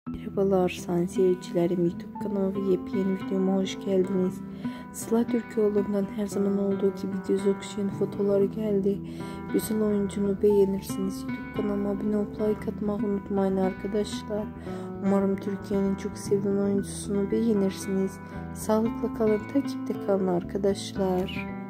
Merhabalar sayın seyircilerim, YouTube kanalıma ve yepyeni videoma hoş geldiniz. Sıla Türkoğlu'ndan her zaman olduğu gibi göz okşayan fotoğrafları geldi. Güzel oyuncunu beğenirsiniz. YouTube kanalıma abone olup like atmayı unutmayın arkadaşlar. Umarım Türkiye'nin çok sevilen oyuncusunu beğenirsiniz. Sağlıkla kalın, takipte kalın arkadaşlar.